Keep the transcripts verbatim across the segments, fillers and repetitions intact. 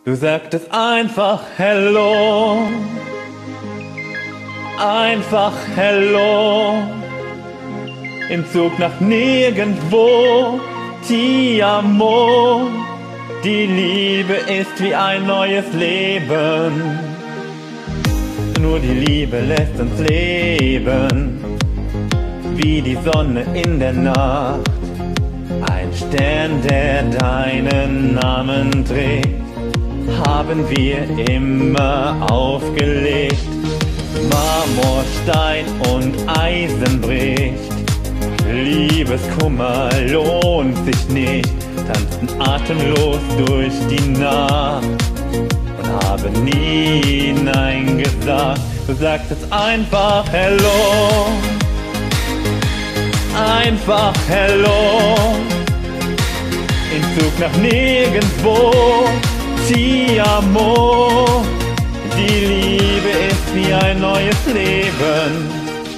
Du sagtest einfach Hello, einfach Hello, im Zug nach nirgendwo, ti amo. Die Liebe ist wie ein neues Leben, nur die Liebe lässt uns leben, wie die Sonne in der Nacht, ein Stern, der deinen Namen trägt, haben wir immer aufgelegt. Marmor, Stein und Eisen bricht, Liebeskummer lohnt sich nicht, tanzten atemlos durch die Nacht und haben nie Nein gesagt. Du sagtest einfach Hello, einfach Hello, im Zug nach nirgendwo, ti amo. Die Liebe ist wie ein neues Leben.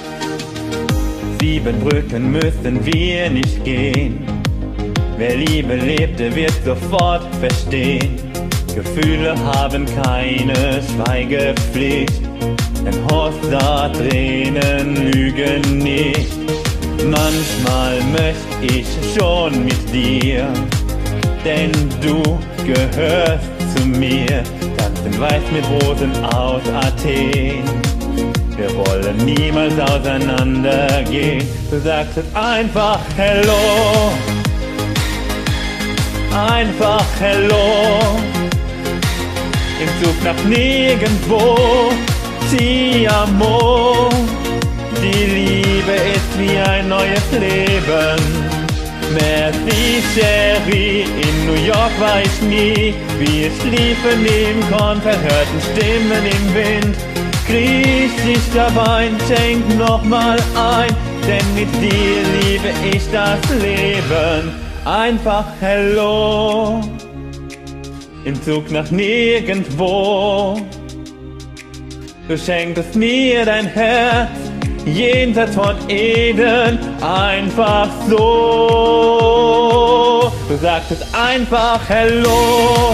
Sieben Brücken müssen wir nicht gehen. Wer Liebe lebte, wird sofort verstehen. Gefühle haben keine Schweigepflicht, denn Hossa, Tränen lügen nicht. Manchmal möcht ich schon mit dir, denn du gehörst zu mir. Tanzen weiß mit Rosen aus Athen, wir wollen niemals auseinandergehen. Du sagtest einfach Hello, einfach Hello, im Zug nach nirgendwo, ti amo. Die Liebe ist wie ein neues Leben. Merci, Chérie, in New York war ich nie. Wir schliefen im Korn, verhörten Stimmen im Wind. Kriech dich dabei, schenk nochmal ein, denn mit dir liebe ich das Leben. Einfach Hello, im Zug nach nirgendwo. Du schenkst mir dein Herz, jenseits von Eden, einfach so. Du sagtest einfach Hello,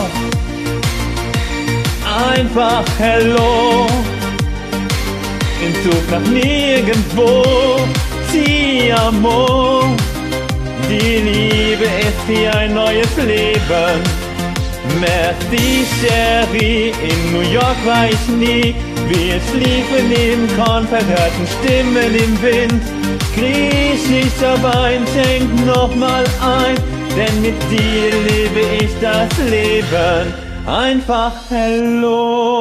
einfach Hello, im Zug nach nirgendwo, ti amo. Die Liebe ist wie ein neues Leben. Merci, Chérie, in New York war ich nie. Wir schliefen im Korn, verhörten Stimmen im Wind. Kriech ich dabei, schenk nochmal ein, denn mit dir lebe ich das Leben. Einfach Hello.